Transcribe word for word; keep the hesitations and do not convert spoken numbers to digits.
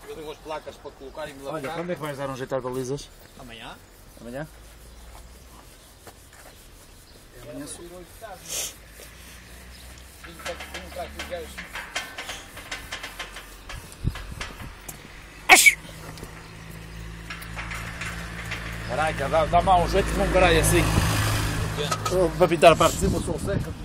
Eu tenho umas placas para colocar e me lavar. Olha, quando é que vais dar um jeito às balizas? Amanhã? Amanhã? Amanhã sim. Caraca, dá-me dá um jeito que não caralho assim. Para pintar a parte de cima, sou seca.